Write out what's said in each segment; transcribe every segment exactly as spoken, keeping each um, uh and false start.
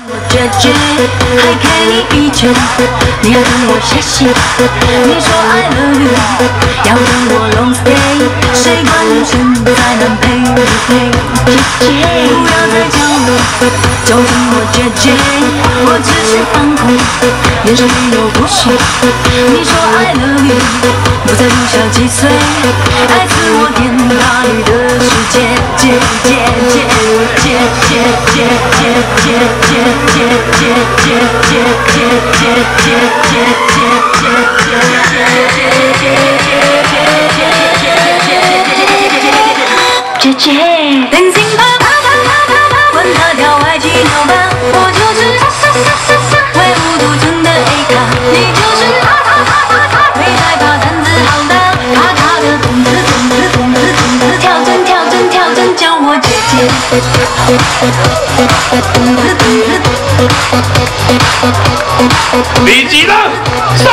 决绝，还给你一拳，你要跟我下线。你说 I love you， 要跟我 long stay， 谁管全才能陪你陪？姐姐，不要再叫我，就跟我决绝，我只是放空，眼神没有不屑。你说 I love you， 不再不小几岁，爱自我天大雨的世界，姐姐姐姐姐姐姐姐姐姐。姐姐，担心吧，管他跳爱情扭吧，我就是唯无独尊的 A 咖，你就是没害怕胆子好大，卡卡的动子动子动子动子，跳针跳针跳针叫我姐姐，动子动子。 李吉了，上！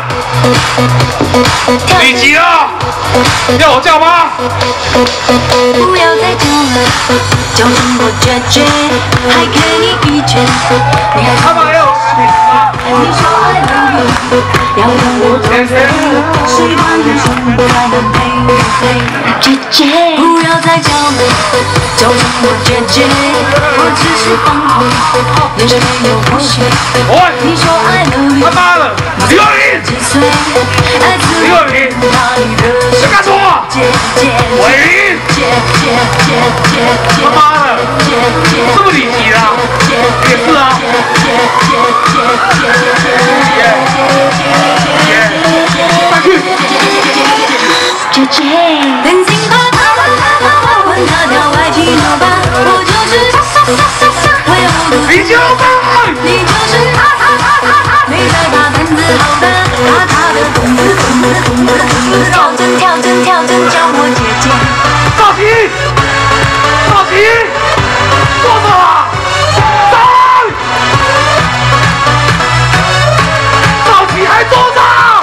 李吉了，要我叫吗？ 不要再叫了，就跟我决绝，还给你一拳。你还他们要我你说 I love you， 要跟我走谁管你什么才能陪你陪？姐姐，不要再叫了，就跟我决绝，我只是放空，眼神没有不屑。你说 I love you， 他妈的，李若琳， 几岁？爱自李若琳，谁敢说？ 姐姐， 伟林， 姐姐姐姐姐， 他妈的，这么理急啊？也是啊。 姐姐，担心吧，管他跳爱情扭吧，我就是唯无独尊。 你就吧， 你就是没害怕胆子好大，卡卡的动子动子动子动子，跳针跳针跳针叫我姐姐。 赵琪，赵琪，坐着啊！站！赵琪还坐着！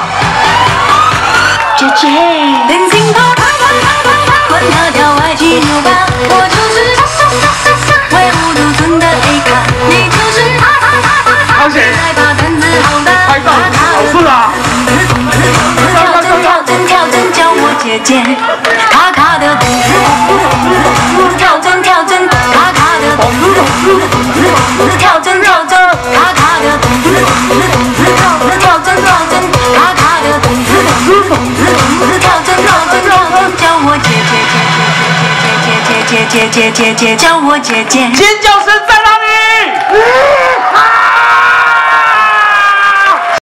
姐姐，担心吧，管他跳爱情扭吧，我就是唯无独尊的 A 咖，你就是阿贤， 没害怕胆子好大， 拍照好事啊！ 跳针跳针跳针叫我姐姐，卡卡的动子跳针跳针，卡卡的动子跳针跳针，卡卡的动子跳针跳针，卡卡的动子跳针跳针跳针，叫我姐姐姐姐姐姐姐姐姐姐姐叫我姐姐， 尖叫声在。